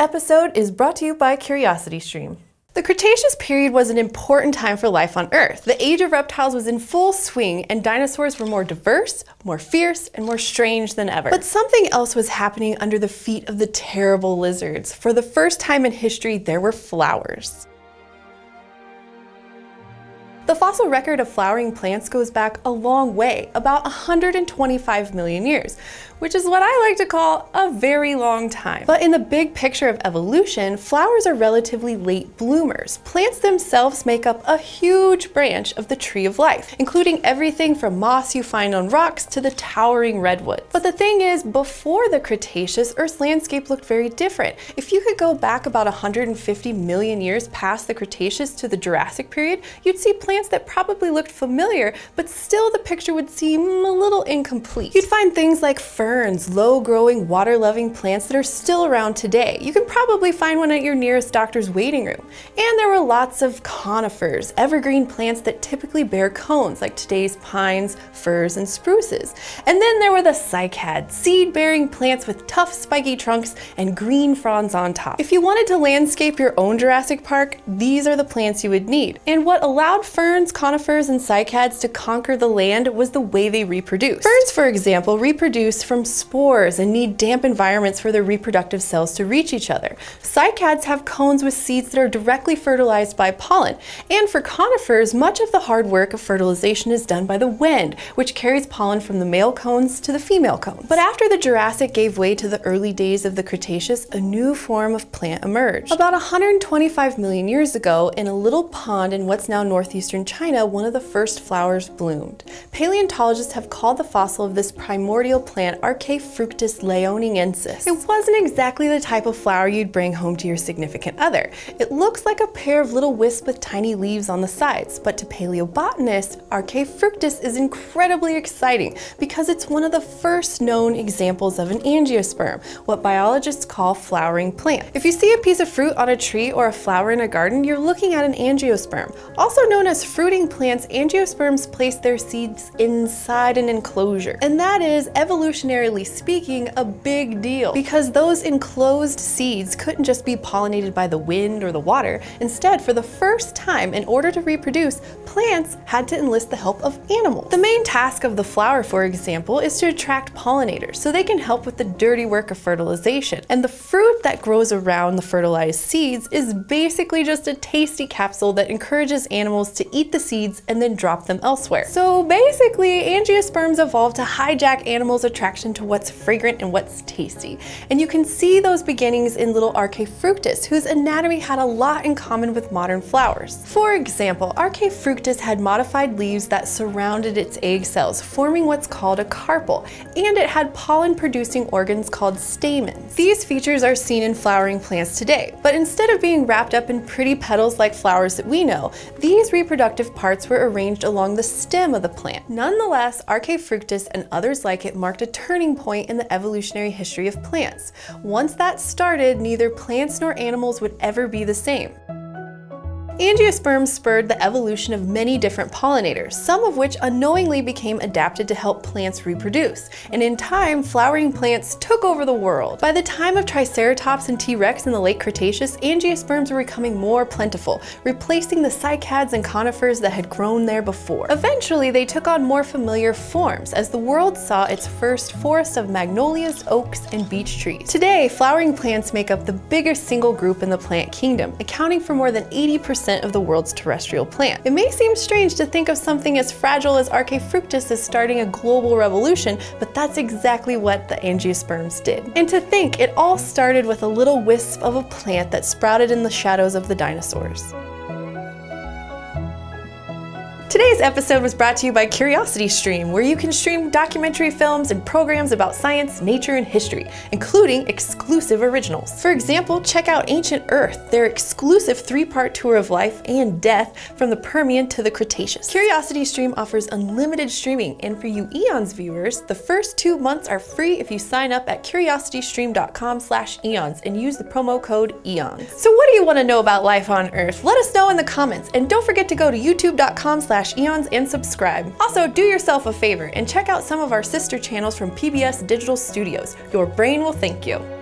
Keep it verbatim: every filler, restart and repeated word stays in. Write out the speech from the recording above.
episode is brought to you by CuriosityStream. The Cretaceous period was an important time for life on Earth. The age of reptiles was in full swing, and dinosaurs were more diverse, more fierce, and more strange than ever. But something else was happening under the feet of the terrible lizards. For the first time in history, there were flowers. The fossil record of flowering plants goes back a long way, about one hundred twenty-five million years, which is what I like to call a very long time. But in the big picture of evolution, flowers are relatively late bloomers. Plants themselves make up a huge branch of the tree of life, including everything from moss you find on rocks to the towering redwoods. But the thing is, before the Cretaceous, Earth's landscape looked very different. If you could go back about one hundred fifty million years past the Cretaceous to the Jurassic period, you'd see plants that probably looked familiar, but still the picture would seem a little incomplete. You'd find things like ferns, low-growing, water-loving plants that are still around today. You can probably find one at your nearest doctor's waiting room. And there were lots of conifers, evergreen plants that typically bear cones, like today's pines, firs, and spruces. And then there were the cycads, seed-bearing plants with tough, spiky trunks and green fronds on top. If you wanted to landscape your own Jurassic Park, these are the plants you would need. And what allowed ferns, conifers, and cycads to conquer the land was the way they reproduced. Ferns, for example, reproduce from spores and need damp environments for their reproductive cells to reach each other. Cycads have cones with seeds that are directly fertilized by pollen. And for conifers, much of the hard work of fertilization is done by the wind, which carries pollen from the male cones to the female cones. But after the Jurassic gave way to the early days of the Cretaceous, a new form of plant emerged. About one hundred twenty-five million years ago, in a little pond in what's now northeastern China, one of the first flowers bloomed. Paleontologists have called the fossil of this primordial plant Fructus leoninensis. It wasn't exactly the type of flower you'd bring home to your significant other. It looks like a pair of little wisps with tiny leaves on the sides, but to paleobotanists, Fructus is incredibly exciting because it's one of the first known examples of an angiosperm, what biologists call flowering plant. If you see a piece of fruit on a tree or a flower in a garden, you're looking at an angiosperm. Also known as fruiting plants, angiosperms place their seeds inside an enclosure, and that is evolutionarily speaking a big deal because those enclosed seeds couldn't just be pollinated by the wind or the water. Instead, for the first time, in order to reproduce, plants had to enlist the help of animals. The main task of the flower, for example, is to attract pollinators so they can help with the dirty work of fertilization. And the fruit that grows around the fertilized seeds is basically just a tasty capsule that encourages animals to eat the seeds and then drop them elsewhere. So basically, angiosperms evolved to hijack animals' attraction to what's fragrant and what's tasty. And you can see those beginnings in little Fructus, whose anatomy had a lot in common with modern flowers. For example, Fructus had modified leaves that surrounded its egg cells, forming what's called a carpel, and it had pollen-producing organs called stamens. These features are seen in flowering plants today, but instead of being wrapped up in pretty petals like flowers that we know, these reproductive parts were arranged along the stem of the plant. Nonetheless, Fructus and others like it marked a turning point in the evolutionary history of plants. Once that started, neither plants nor animals would ever be the same. Angiosperms spurred the evolution of many different pollinators, some of which unknowingly became adapted to help plants reproduce. And in time, flowering plants took over the world. By the time of Triceratops and T-Rex in the late Cretaceous, angiosperms were becoming more plentiful, replacing the cycads and conifers that had grown there before. Eventually, they took on more familiar forms as the world saw its first forest of magnolias, oaks, and beech trees. Today, flowering plants make up the biggest single group in the plant kingdom, accounting for more than eighty percent of the world's terrestrial plant. It may seem strange to think of something as fragile as Fructus as starting a global revolution, but that's exactly what the angiosperms did. And to think, it all started with a little wisp of a plant that sprouted in the shadows of the dinosaurs. Today's episode was brought to you by CuriosityStream, where you can stream documentary films and programs about science, nature, and history, including exclusive originals. For example, check out Ancient Earth, their exclusive three-part tour of life and death from the Permian to the Cretaceous. CuriosityStream offers unlimited streaming, and for you Eons viewers, the first two months are free if you sign up at curiositystream dot com slash eons and use the promo code Eons. So what do you want to know about life on Earth? Let us know in the comments, and don't forget to go to youtube dot com slash eons and subscribe. Also, do yourself a favor and check out some of our sister channels from P B S Digital Studios. Your brain will thank you.